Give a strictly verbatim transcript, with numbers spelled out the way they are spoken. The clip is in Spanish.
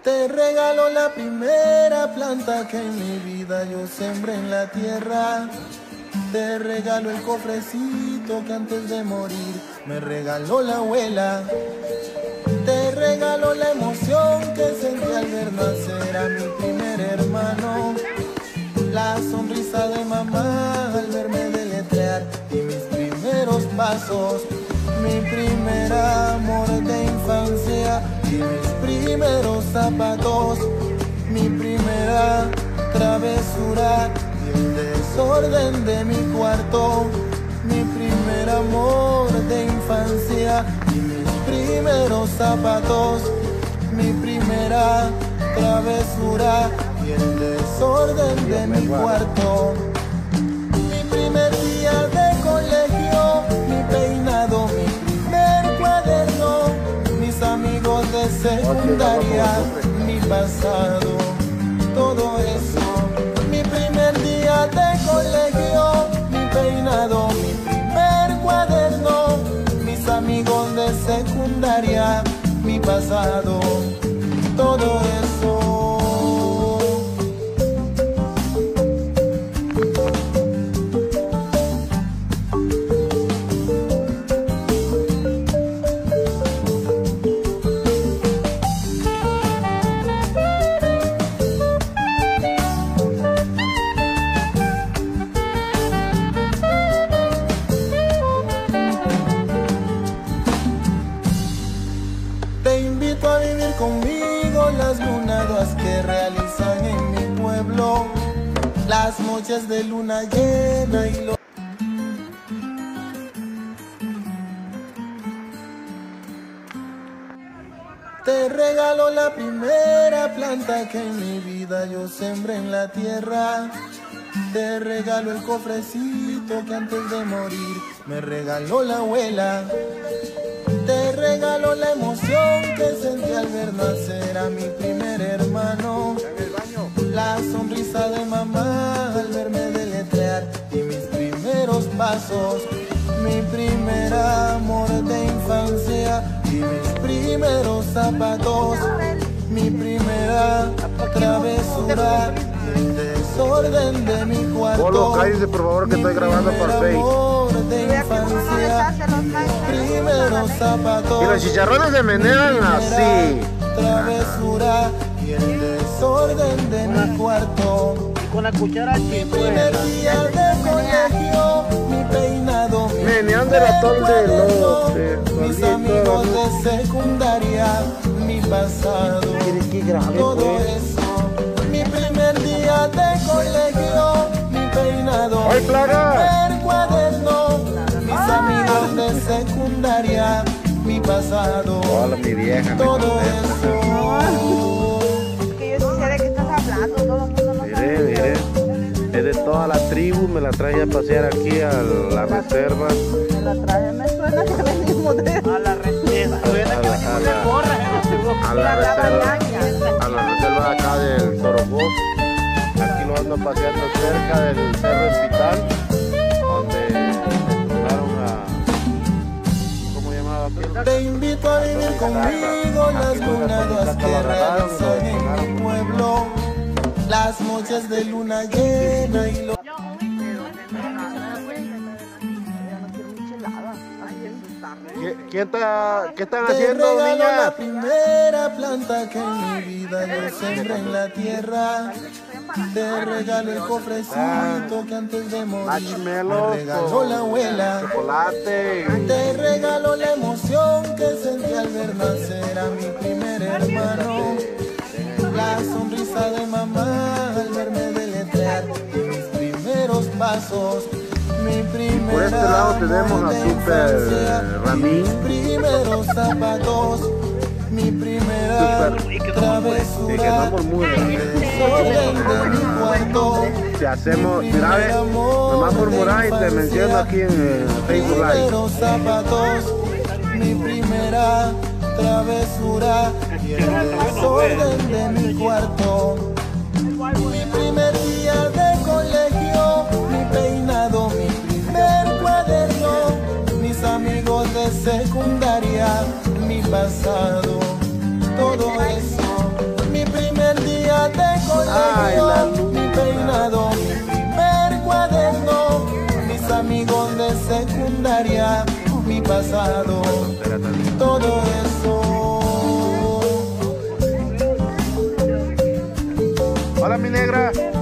Te regalo la primera planta que en mi vida yo sembré en la tierra. Te regalo el cofrecito que antes de morir me regaló la abuela. Te regalo la emoción que sentí al ver nacer a mi primer hermano. La sonrisa de mamá al verme deletrear y mis primeros pasos. Mi primer amor de infancia y mis primeros zapatos. Mi primera travesura y el desorden de mi cuarto. Mi primer amor de infancia y mis primeros zapatos. Mi primera travesura y el desorden de mi cuarto. Mi primer día de colegio, mi peinado, mi primer cuaderno, mis amigos de secundaria, mi pasado, todo eso. Mi primer día de colegio, mi peinado, mi primer cuaderno, mis amigos de secundaria, mi pasado, todo eso. Te invito a vivir conmigo las lunadas que realizan en mi pueblo, las noches de luna llena y lo... Te regalo la primera planta que en mi vida yo sembré en la tierra. Te regalo el cofrecito que antes de morir me regaló la abuela. Te regalo la emoción que sentí al ver nacer a mi primer hermano. La sonrisa de mamá al verme deletrear y mis primeros pasos. Mi primer amor de infancia y mis primeros zapatos. Mi primera travesura y el desorden de mi cuarto. Polo, cállese por favor que estoy grabando para Facebook. De infancia, primeros zapatos. Y los chicharrones se menean así. Travesura y el desorden de mi cuarto. Y con la cuchara mi primer día de colegio, mi peinado, mi meneando el atol de lote. mis amigos de secundaria, mi pasado, todo eso. Mi primer día de colegio, mi peinado, ¡ay, plaga! mi primer cuaderno, mis amigos de secundaria, mi pasado, hola, mi vieja, todo eso. Que yo sí sé de qué estás hablando, todo el mundo no Mire, sabe. mire, es de toda la tribu, me la traje a pasear aquí a la reserva. Me la traje, me suena que venimos de... a la reserva. Suena que venimos de porra. A la reserva, a la reserva acá del Torobó. Aquí lo ando paseando cerca del Cerro Hospital, donde encontraron a... ¿cómo llamaba aquel? Te invito a vivir conmigo las lunadas que realizan en mi pueblo, las noches de luna llena y lo... ¿Qué, quién está, ¿Qué están Te haciendo, regalo la niñas? primera planta que en mi vida yo sembré en la tierra. Te regalo el cofrecito que antes de morir Marshmallow me regaló la abuela. chocolate. Te regalo la emoción que sentí al ver nacer a mi primer hermano. La sonrisa de mamá al verme deletrear y mis primeros pasos. Mi primera Por este lado tenemos a Super Ramín. mis primeros zapatos. Mi primera Super travesura. y que no murmure. Desorden de mi cuarto. Si hacemos, mira, ve, nomás murmurar y te menciono aquí en el Facebook Live. Primeros zapatos, mi primera travesura y el desorden de mi cuarto. Mi primer día de colegio, mi peinado, mi primer cuaderno, mis amigos de secundaria, mi pasado, todo eso. Mi secundaria, mi pasado, todo eso. Hola, mi negra.